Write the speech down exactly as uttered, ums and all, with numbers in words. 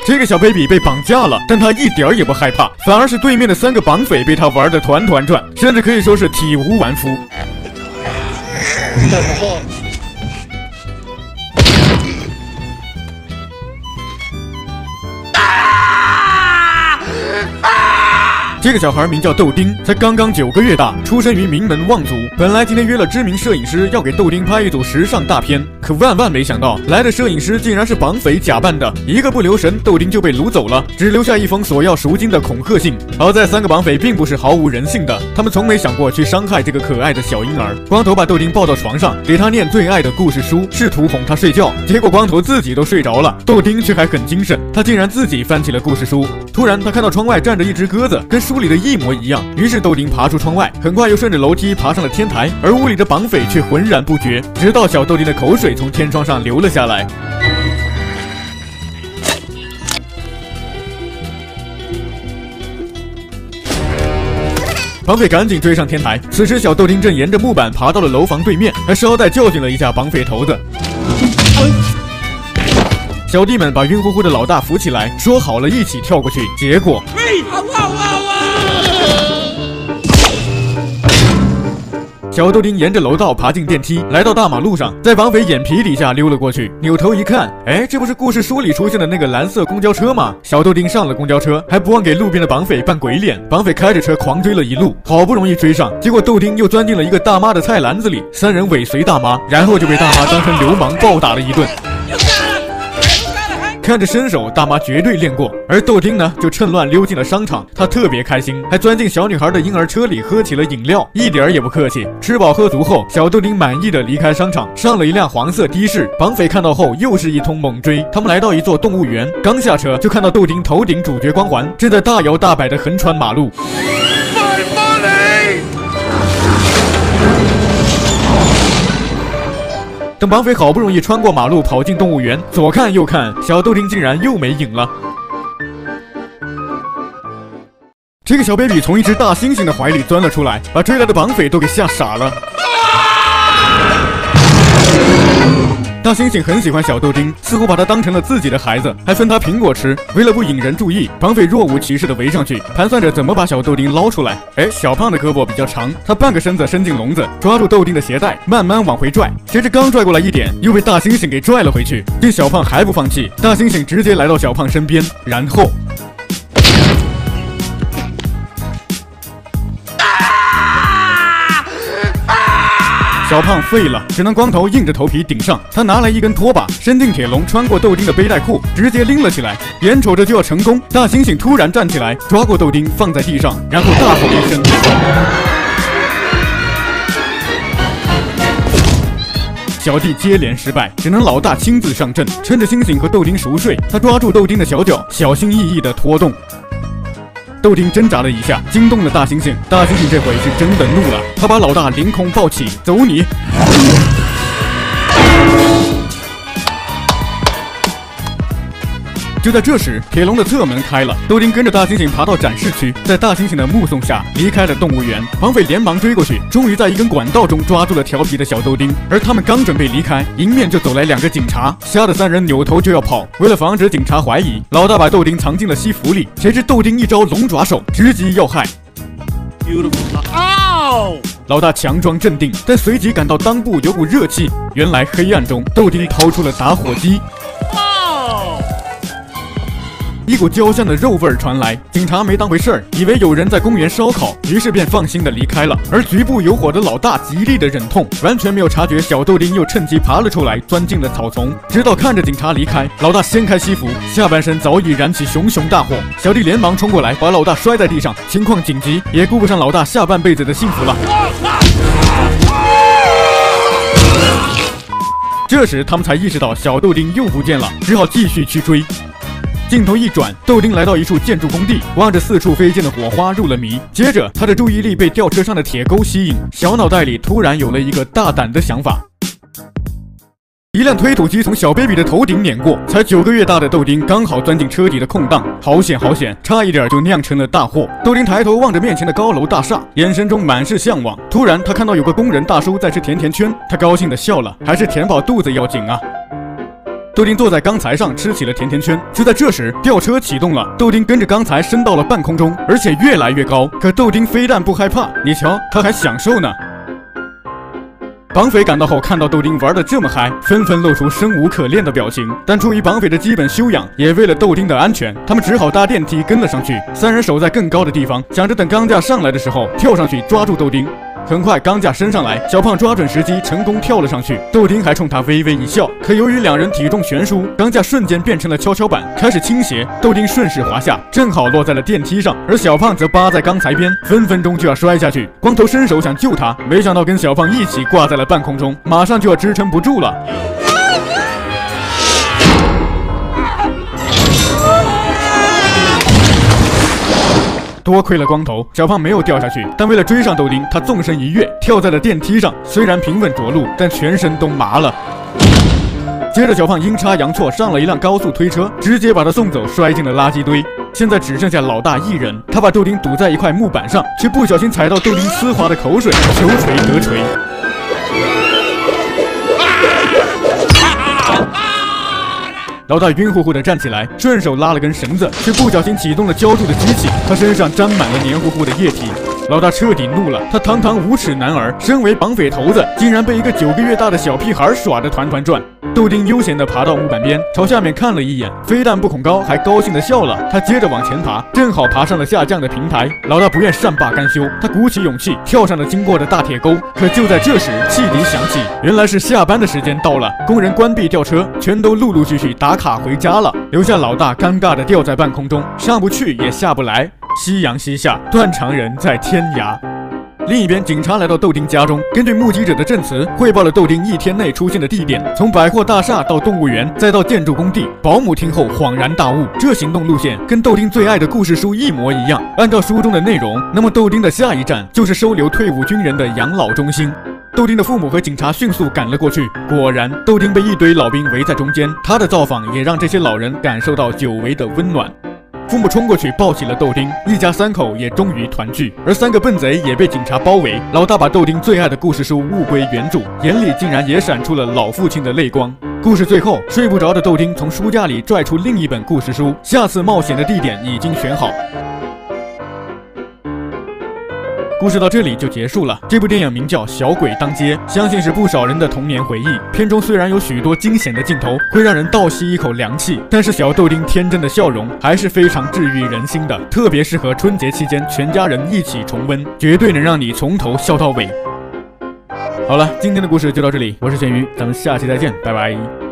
这个小 baby 被绑架了，但他一点儿也不害怕，反而是对面的三个绑匪被他玩得团团转，甚至可以说是体无完肤。这个小孩名叫豆丁，才刚刚九个月大，出生于名门望族。本来今天约了知名摄影师要给豆丁拍一组时尚大片，可万万没想到，来的摄影师竟然是绑匪假扮的，一个不留神，豆丁就被掳走了，只留下一封索要赎金的恐吓信。好在三个绑匪并不是毫无人性的，他们从没想过去伤害这个可爱的小婴儿。光头把豆丁抱到床上，给他念最爱的故事书，试图哄他睡觉，结果光头自己都睡着了，豆丁却还很精神，他竟然自己翻起了故事书。突然，他看到窗外站着一只鸽子，跟书里的一模一样，于是豆丁爬出窗外，很快又顺着楼梯爬上了天台，而屋里的绑匪却浑然不觉，直到小豆丁的口水从天窗上流了下来。绑匪赶紧追上天台，此时小豆丁正沿着木板爬到了楼房对面，还捎带教训了一下绑匪头子。小弟们把晕乎乎的老大扶起来，说好了一起跳过去，结果小豆丁沿着楼道爬进电梯，来到大马路上，在绑匪眼皮底下溜了过去。扭头一看，哎，这不是故事书里出现的那个蓝色公交车吗？小豆丁上了公交车，还不忘给路边的绑匪扮鬼脸。绑匪开着车狂追了一路，好不容易追上，结果豆丁又钻进了一个大妈的菜篮子里，三人尾随大妈，然后就被大妈当成流氓暴打了一顿。看着身手，大妈绝对练过，而豆丁呢，就趁乱溜进了商场。他特别开心，还钻进小女孩的婴儿车里喝起了饮料，一点儿也不客气。吃饱喝足后，小豆丁满意的离开商场，上了一辆黄色的士。绑匪看到后，又是一通猛追。他们来到一座动物园，刚下车就看到豆丁头顶主角光环，正在大摇大摆的横穿马路。等绑匪好不容易穿过马路跑进动物园，左看右看，小豆丁竟然又没影了。这个小 baby 从一只大猩猩的怀里钻了出来，把追来的绑匪都给吓傻了。大猩猩很喜欢小豆丁，似乎把他当成了自己的孩子，还分他苹果吃。为了不引人注意，绑匪若无其事的围上去，盘算着怎么把小豆丁捞出来。哎，小胖的胳膊比较长，他半个身子伸进笼子，抓住豆丁的鞋带，慢慢往回拽。谁知刚拽过来一点，又被大猩猩给拽了回去。见小胖还不放弃，大猩猩直接来到小胖身边，然后小胖废了，只能光头硬着头皮顶上。他拿来一根拖把，伸进铁笼，穿过豆丁的背带裤，直接拎了起来。眼瞅着就要成功，大猩猩突然站起来，抓过豆丁放在地上，然后大吼一声。小弟接连失败，只能老大亲自上阵。趁着猩猩和豆丁熟睡，他抓住豆丁的小脚，小心翼翼地拖动。豆丁挣扎了一下，惊动了大猩猩。大猩猩这回是真的怒了，他把老大凌空抱起，走你！就在这时，铁笼的侧门开了，豆丁跟着大猩猩爬到展示区，在大猩猩的目送下离开了动物园。绑匪连忙追过去，终于在一根管道中抓住了调皮的小豆丁。而他们刚准备离开，迎面就走来两个警察，吓得三人扭头就要跑。为了防止警察怀疑，老大把豆丁藏进了西服里，谁知豆丁一招龙爪手，直击要害。老大强装镇定，但随即感到裆部有股热气，原来黑暗中豆丁掏出了打火机。一股焦香的肉味儿传来，警察没当回事儿，以为有人在公园烧烤，于是便放心的离开了。而局部有火的老大极力的忍痛，完全没有察觉小豆丁又趁机爬了出来，钻进了草丛。直到看着警察离开，老大掀开西服，下半身早已燃起熊熊大火。小弟连忙冲过来，把老大摔在地上，情况紧急，也顾不上老大下半辈子的幸福了。这时他们才意识到小豆丁又不见了，只好继续去追。镜头一转，豆丁来到一处建筑工地，望着四处飞溅的火花入了迷。接着他的注意力被吊车上的铁钩吸引，小脑袋里突然有了一个大胆的想法。一辆推土机从小 baby 的头顶碾过，才九个月大的豆丁刚好钻进车底的空档，好险好险，差一点就酿成了大祸。豆丁抬头望着面前的高楼大厦，眼神中满是向往。突然他看到有个工人大叔在吃甜甜圈，他高兴地笑了，还是填饱肚子要紧啊。 豆丁坐在钢材上吃起了甜甜圈。就在这时，吊车启动了，豆丁跟着钢材升到了半空中，而且越来越高。可豆丁非但不害怕，你瞧，他还享受呢。绑匪赶到后，看到豆丁玩得这么嗨，纷纷露出生无可恋的表情。但出于绑匪的基本修养，也为了豆丁的安全，他们只好搭电梯跟了上去。三人守在更高的地方，想着等钢架上来的时候跳上去抓住豆丁。很快，钢架升上来，小胖抓准时机，成功跳了上去。豆丁还冲他微微一笑。可由于两人体重悬殊，钢架瞬间变成了跷跷板，开始倾斜。豆丁顺势滑下，正好落在了电梯上，而小胖则扒在钢材边，分分钟就要摔下去。光头伸手想救他，没想到跟小胖一起挂在了半空中，马上就要支撑不住了。多亏了光头，小胖没有掉下去，但为了追上豆丁，他纵身一跃，跳在了电梯上。虽然平稳着陆，但全身都麻了。接着，小胖阴差阳错上了一辆高速推车，直接把他送走，摔进了垃圾堆。现在只剩下老大一人，他把豆丁堵在一块木板上，却不小心踩到豆丁丝滑的口水，球锤得锤。老大晕乎乎的站起来，顺手拉了根绳子，却不小心启动了浇筑的机器，他身上沾满了黏糊糊的液体。老大彻底怒了，他堂堂无耻男儿，身为绑匪头子，竟然被一个九个月大的小屁孩耍得团团转。豆丁悠闲地爬到木板边，朝下面看了一眼，非但不恐高，还高兴地笑了。他接着往前爬，正好爬上了下降的平台。老大不愿善罢甘休，他鼓起勇气跳上了经过的大铁钩。可就在这时，汽笛响起，原来是下班的时间到了。工人关闭吊车，全都陆陆续续打卡回家了，留下老大尴尬地吊在半空中，上不去也下不来。夕阳西下，断肠人在天涯。另一边，警察来到豆丁家中，根据目击者的证词，汇报了豆丁一天内出现的地点，从百货大厦到动物园，再到建筑工地。保姆听后恍然大悟，这行动路线跟豆丁最爱的故事书一模一样。按照书中的内容，那么豆丁的下一站就是收留退伍军人的养老中心。豆丁的父母和警察迅速赶了过去，果然，豆丁被一堆老兵围在中间。他的造访也让这些老人感受到久违的温暖。父母冲过去抱起了豆丁，一家三口也终于团聚。而三个笨贼也被警察包围。老大把豆丁最爱的故事书物归原主，眼里竟然也闪出了老父亲的泪光。故事最后，睡不着的豆丁从书架里拽出另一本故事书，下次冒险的地点已经选好。故事到这里就结束了。这部电影名叫《小鬼当街》，相信是不少人的童年回忆。片中虽然有许多惊险的镜头，会让人倒吸一口凉气，但是小豆丁天真的笑容还是非常治愈人心的，特别适合春节期间全家人一起重温，绝对能让你从头笑到尾。好了，今天的故事就到这里，我是咸鱼，咱们下期再见，拜拜。